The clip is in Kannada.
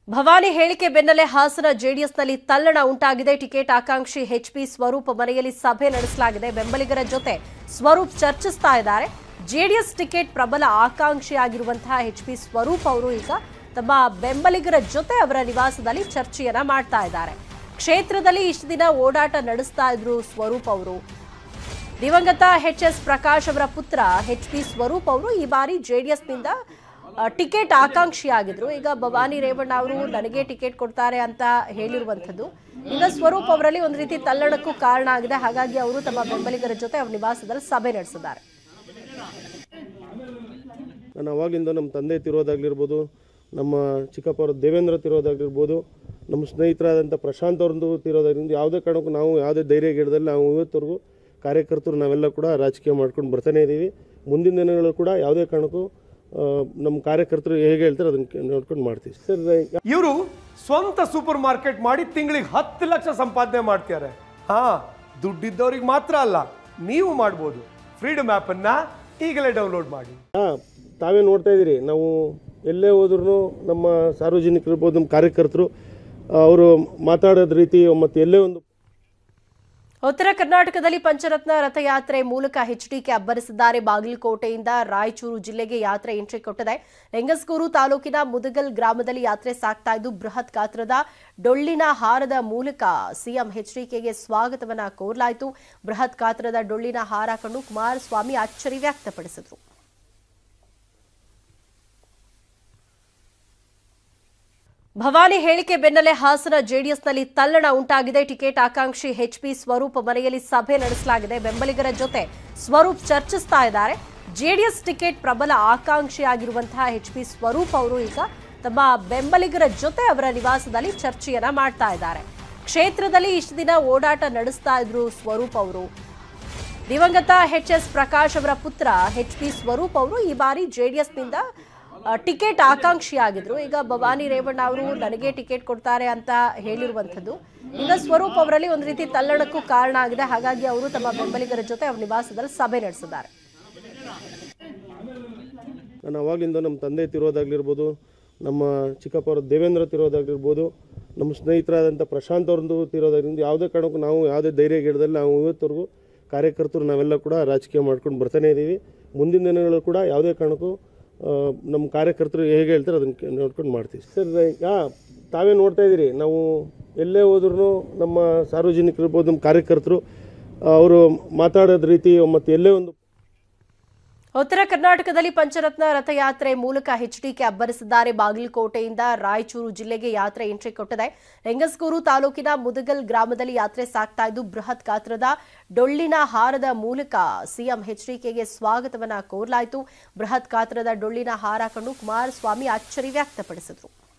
ಭವಾನಿ ಹೇಳಿಕೆ ಬೆನ್ನಲ್ಲೇ ಹಾಸನ ಜೆಡಿಎಸ್ನಲ್ಲಿ ತಲ್ಲಣ ಉಂಟಾಗಿದೆ. ಟಿಕೆಟ್ ಆಕಾಂಕ್ಷಿ ಎಚ್ಪಿ ಸ್ವರೂಪ್ ಮನೆಯಲ್ಲಿ ಸಭೆ ನಡೆಸಲಾಗಿದೆ. ಬೆಂಬಲಿಗರ ಜೊತೆ ಸ್ವರೂಪ್ ಚರ್ಚಿಸ್ತಾ ಇದ್ದಾರೆ. ಜೆಡಿಎಸ್ ಟಿಕೆಟ್ ಪ್ರಬಲ ಆಕಾಂಕ್ಷಿಯಾಗಿರುವಂತಹ ಎಚ್ಪಿ ಸ್ವರೂಪ್ ಅವರು ಈಗ ತಮ್ಮ ಬೆಂಬಲಿಗರ ಜೊತೆ ಅವರ ನಿವಾಸದಲ್ಲಿ ಚರ್ಚೆಯನ್ನ ಮಾಡ್ತಾ ಇದ್ದಾರೆ. ಕ್ಷೇತ್ರದಲ್ಲಿ ಇಷ್ಟು ದಿನ ಓಡಾಟ ನಡೆಸ್ತಾ ಇದ್ರು ಸ್ವರೂಪ್ ಅವರು. ದಿವಂಗತ ಎಚ್ಎಸ್ ಪ್ರಕಾಶ್ ಅವರ ಪುತ್ರ ಎಚ್ಪಿ ಸ್ವರೂಪ್ ಅವರು ಈ ಬಾರಿ ಜೆಡಿಎಸ್ನಿಂದ ಟಿಕೆಟ್ ಆಕಾಂಕ್ಷಿಯಾಗಿದ್ರು. ಈಗ ಭವಾನಿ ರೇವಣ್ಣ ಅವರು ನನಗೆ ಟಿಕೆಟ್ ಕೊಡ್ತಾರೆ ಅಂತ ಹೇಳಿರುವಂಥದ್ದು ಈಗ ಸ್ವರೂಪ್ ಅವರಲ್ಲಿ ಒಂದು ರೀತಿ ತಲ್ಲಣಕ್ಕೂ ಕಾರಣ ಆಗಿದೆ. ಹಾಗಾಗಿ ಅವರು ತಮ್ಮ ಬೆಂಬಲಿಗರ ಜೊತೆ ಅವರ ನಿವಾಸದಲ್ಲಿ ಸಭೆ ನಡೆಸಿದ್ದಾರೆ. ನಾನು ಅವಾಗಿಂದ ನಮ್ಮ ತಂದೆ ತಿರೋದಾಗ್ಲಿರ್ಬೋದು, ನಮ್ಮ ಚಿಕ್ಕಪ್ಪ ದೇವೇಂದ್ರ ತಿರೋದಾಗ್ಲಿರ್ಬೋದು, ನಮ್ಮ ಸ್ನೇಹಿತರಾದಂಥ ಪ್ರಶಾಂತ್ ಅವ್ರದ್ದು ತಿರೋದಾಗಿರ್ಬೋದು, ಯಾವುದೇ ಕಾರಣಕ್ಕೂ ನಾವು ಯಾವುದೇ ಧೈರ್ಯ ಗಿಡದಲ್ಲಿ ನಾವು ಇವತ್ತವರೆಗೂ ಕಾರ್ಯಕರ್ತರು ನಾವೆಲ್ಲ ಕೂಡ ರಾಜಕೀಯ ಮಾಡ್ಕೊಂಡು ಬರ್ತಾನೆ ಇದ್ದೀವಿ. ಮುಂದಿನ ದಿನಗಳು ಕೂಡ ಯಾವುದೇ ಕಾರಣಕ್ಕೂ ನಮ್ಮ ಕಾರ್ಯಕರ್ತರು ಹೇಗೆ ಹೇಳ್ತಾರೆ ಅದನ್ನ ನೋಡ್ಕೊಂಡು ಮಾಡ್ತೀವಿ ಸರ್. ಇವರು ಸ್ವಂತ ಸೂಪರ್ ಮಾರ್ಕೆಟ್ ಮಾಡಿ ತಿಂಗಳಿಗೆ 10 ಲಕ್ಷ ಸಂಪಾದನೆ ಮಾಡ್ತಾರೆ. ದುಡ್ಡಿದ್ದವ್ರಿಗೆ ಮಾತ್ರ ಅಲ್ಲ, ನೀವು ಮಾಡ್ಬೋದು. ಫ್ರೀಡಮ್ ಆ್ಯಪ್ ಅನ್ನ ಈಗಲೇ ಡೌನ್ಲೋಡ್ ಮಾಡಿ. ತಾವೇ ನೋಡ್ತಾ ಇದ್ದೀರಿ, ನಾವು ಎಲ್ಲೇ ಹೋದ್ರೂ ನಮ್ಮ ಸಾರ್ವಜನಿಕರು ಇರ್ಬೋದು, ನಮ್ಮ ಕಾರ್ಯಕರ್ತರು ಅವರು ಮಾತಾಡೋದ ರೀತಿ ಮತ್ತು ಎಲ್ಲೇ ಒಂದು ಉತ್ತರ ಕರ್ನಾಟಕದಲ್ಲಿ ಪಂಚರತ್ನ ರಥಯಾತ್ರೆ ಮೂಲಕ ಎಚ್ಡಿಕೆ ಅಬ್ಬರಿಸಿದ್ದಾರೆ. ಬಾಗಲಕೋಟೆಯಿಂದ ರಾಯಚೂರು ಜಿಲ್ಲೆಗೆ ಯಾತ್ರೆ ಎಂಟ್ರಿ ಕೊಟ್ಟಿದೆ. ಲಿಂಗಸ್ಗೂರು ತಾಲೂಕಿನ ಮುದಗಲ್ ಗ್ರಾಮದಲ್ಲಿ ಯಾತ್ರೆ ಸಾಗ್ತಾ ಇದ್ದು ಬೃಹತ್ ಗಾತ್ರದ ಡೊಳ್ಳಿನ ಹಾರದ ಮೂಲಕ ಸಿಎಂ ಎಚ್ಡಿಕೆಗೆ ಸ್ವಾಗತವನ್ನ ಕೋರಲಾಯಿತು. ಬೃಹತ್ ಗಾತ್ರದ ಡೊಳ್ಳಿನ ಹಾರ ಕಂಡು ಕುಮಾರಸ್ವಾಮಿ ಅಚ್ಚರಿ ವ್ಯಕ್ತಪಡಿಸಿದರು. ಭವಾನಿ ಹೇಳಿಕೆ ಬೆನ್ನಲ್ಲೇ ಹಾಸನ ಜೆಡಿಎಸ್ನಲ್ಲಿ ತಲ್ಲಣ ಉಂಟಾಗಿದೆ. ಟಿಕೆಟ್ ಆಕಾಂಕ್ಷಿ ಎಚ್ಪಿ ಸ್ವರೂಪ್ ಮನೆಯಲ್ಲಿ ಸಭೆ ನಡೆಸಲಾಗಿದೆ. ಬೆಂಬಲಿಗರ ಜೊತೆ ಸ್ವರೂಪ್ ಚರ್ಚಿಸ್ತಾ ಇದ್ದಾರೆ. ಜೆಡಿಎಸ್ ಟಿಕೆಟ್ ಪ್ರಬಲ ಆಕಾಂಕ್ಷಿಯಾಗಿರುವಂತಹ ಎಚ್ಪಿ ಸ್ವರೂಪ್ ಅವರು ಈಗ ತಮ್ಮ ಬೆಂಬಲಿಗರ ಜೊತೆ ಅವರ ನಿವಾಸದಲ್ಲಿ ಚರ್ಚೆಯನ್ನ ಮಾಡ್ತಾ ಇದ್ದಾರೆ. ಕ್ಷೇತ್ರದಲ್ಲಿ ಇಷ್ಟು ದಿನ ಓಡಾಟ ನಡೆಸ್ತಾ ಇದ್ರು ಸ್ವರೂಪ್ ಅವರು. ದಿವಂಗತ ಎಚ್ಎಸ್ ಪ್ರಕಾಶ್ ಅವರ ಪುತ್ರ ಎಚ್ಪಿ ಸ್ವರೂಪ್ ಅವರು ಈ ಬಾರಿ ಜೆಡಿಎಸ್ನಿಂದ ಟಿಕೆಟ್ ಆಕಾಂಕ್ಷಿಯಾಗಿದ್ರು. ಈಗ ಭವಾನಿ ರೇವಣ್ಣ ಅವರು ನನಗೆ ಟಿಕೆಟ್ ಕೊಡ್ತಾರೆ ಅಂತ ಹೇಳಿರುವಂಥದ್ದು ಈಗ ಸ್ವರೂಪ್ ಅವರಲ್ಲಿ ಒಂದು ರೀತಿ ತಲ್ಲಣಕ್ಕೂ ಕಾರಣ ಆಗಿದೆ. ಹಾಗಾಗಿ ಅವರು ತಮ್ಮ ಬೆಂಬಲಿಗರ ಜೊತೆ ಅವರ ನಿವಾಸದಲ್ಲಿ ಸಭೆ ನಡೆಸಿದ್ದಾರೆ. ನಾನು ಅವಾಗಿಂದ ನಮ್ಮ ತಂದೆ ತಿರೋದಾಗ್ಲಿರ್ಬೋದು, ನಮ್ಮ ಚಿಕ್ಕಪ್ಪ ದೇವೇಂದ್ರ ತಿರೋದಾಗ್ಲಿರ್ಬೋದು, ನಮ್ಮ ಸ್ನೇಹಿತರಾದಂಥ ಪ್ರಶಾಂತ್ ಅವ್ರದ್ದು ತಿರೋದಾಗಿರ್ಬೋದು, ಯಾವುದೇ ಕಾರಣಕ್ಕೂ ನಾವು ಯಾವುದೇ ಧೈರ್ಯ ಗಿಡದಲ್ಲಿ ನಾವು ಇವತ್ತವರೆಗೂ ಕಾರ್ಯಕರ್ತರು ನಾವೆಲ್ಲ ಕೂಡ ರಾಜಕೀಯ ಮಾಡ್ಕೊಂಡು ಬರ್ತಾನೆ ಇದ್ದೀವಿ. ಮುಂದಿನ ದಿನಗಳು ಕೂಡ ಯಾವುದೇ ಕಾರಣಕ್ಕೂ ನಮ್ಮ ಕಾರ್ಯಕರ್ತರು ಹೇಗೆ ಹೇಳ್ತಾರೆ ಅದನ್ನ ನೋಡ್ಕೊಂಡು ಮಾಡ್ತೀವಿ ಸರ್. ತಾವೇ ನೋಡ್ತಾ ಇದ್ದೀರಿ, ನಾವು ಎಲ್ಲೇ ಹೋದ್ರೂ ನಮ್ಮ ಸಾರ್ವಜನಿಕರು ಇರ್ಬೋದು, ನಮ್ಮ ಕಾರ್ಯಕರ್ತರು ಅವರು ಮಾತಾಡೋದ ರೀತಿ ಮತ್ತು ಎಲ್ಲೇ ಒಂದು ಉತ್ತರ ಕರ್ನಾಟಕದಲ್ಲಿ ಪಂಚರತ್ನ ರಥಯಾತ್ರೆ ಮೂಲಕ ಎಚ್ಡಿಕೆ ಅಬ್ಬರಿಸಿದ್ದಾರೆ. ಬಾಗಲಕೋಟೆಯಿಂದ ರಾಯಚೂರು ಜಿಲ್ಲೆಗೆ ಯಾತ್ರೆ ಎಂಟ್ರಿ ಕೊಟ್ಟಿದೆ. ಲಿಂಗಸ್ಗೂರು ತಾಲೂಕಿನ ಮುದಗಲ್ ಗ್ರಾಮದಲ್ಲಿ ಯಾತ್ರೆ ಸಾಗ್ತಾ ಇದ್ದು ಬೃಹತ್ ಗಾತ್ರದ ಡೊಳ್ಳಿನ ಹಾರದ ಮೂಲಕ ಸಿಎಂ ಎಚ್ಡಿಕೆಗೆ ಸ್ವಾಗತವನ್ನ ಕೋರಲಾಯಿತು. ಬೃಹತ್ ಗಾತ್ರದ ಡೊಳ್ಳಿನ ಹಾರ ಕಂಡು ಕುಮಾರಸ್ವಾಮಿ ಅಚ್ಚರಿ ವ್ಯಕ್ತಪಡಿಸಿದರು.